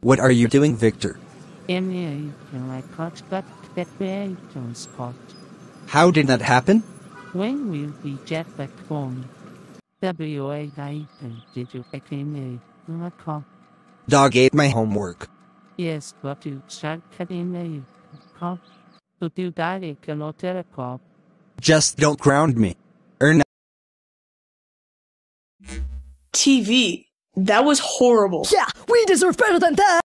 What are you doing, Victor? I caught got that very spot. How did that happen? When will we get back home? WA did you back in a call? Dog ate my homework. Yes, but you start cutting a call. To do that, it cannot tell a call. Just don't ground me. TV. That was horrible. Yeah, we deserve better than that!